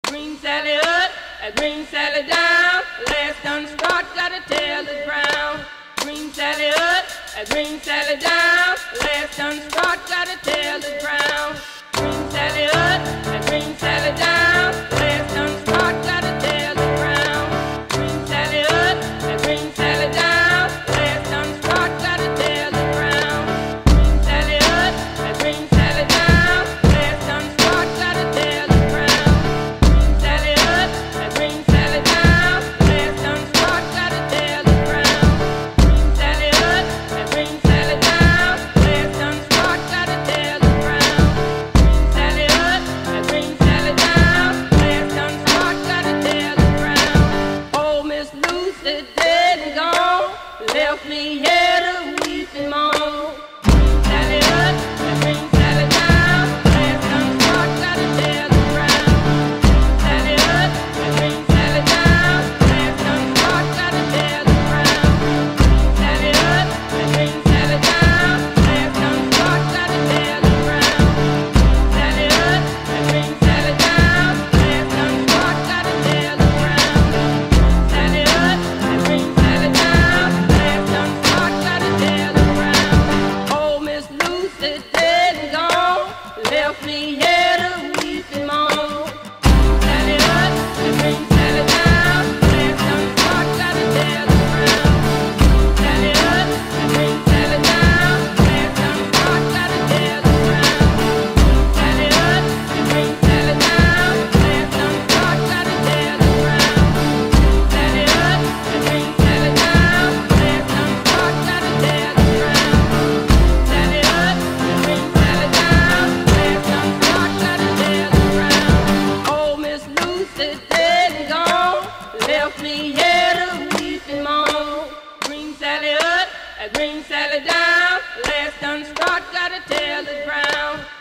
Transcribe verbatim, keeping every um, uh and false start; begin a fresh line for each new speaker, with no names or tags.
Green Sally up, a green Sally down. Last done start, gotta tell the ground. Green Sally up, a green Sally down. Last done start, gotta tell the ground. Green Sally up, a green Sally down. Last done start, gotta tell the ground. Green Sally up, a green Sally down. Last done start, gotta tell the ground. Green Sally up, a green Sally down. Last done start, gotta tell the ground. Green Sally up, a green Sally down. Last done start, gotta tell the ground. Green Sally up, a green Sally down. Last done start, gotta tell the ground. Green Sally up, a green Sally down. Last done start, gotta tell the ground. Oh, Miss Lucy dead and gone, left me here to weep and moan. Green Sally up, a green Sally down. Last done start, gotta tell the ground. Green Sally up, a green Sally down. Last done start, gotta tell the ground. Green Sally up, a green Sally down. Last done start, gotta tell the ground. Green Sally up, a green Sally down. Last done start, gotta tell the ground. Green Sally up, a green Sally down. Last done start, gotta tell the ground. Oh, Miss Lucy dead and gone, left me here to weep and moan. Green Sally up, a green Sally down. Last done start, gotta tell the ground. Green Sally up, a green Sally down. Last done start, gotta tell the ground. Green Sally up, a green Sally down. Last done start, gotta tell the ground. Green Sally up, a green Sally down. Last done start, gotta tell the ground. Green Sally up, a green Sally down. Last done start, gotta tell the ground. Oh, Miss Lucy dead and gone, left me here to weep and moan. Green Sally up, a green Sally down. Last done start, gotta tell the ground.